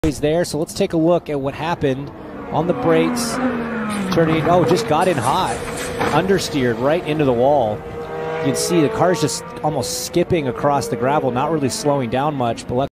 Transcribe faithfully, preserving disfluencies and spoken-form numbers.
there, so let's take a look at what happened on the brakes. Turning, oh, just got in hot, understeered right into the wall. You can see the car's just almost skipping across the gravel, not really slowing down much, but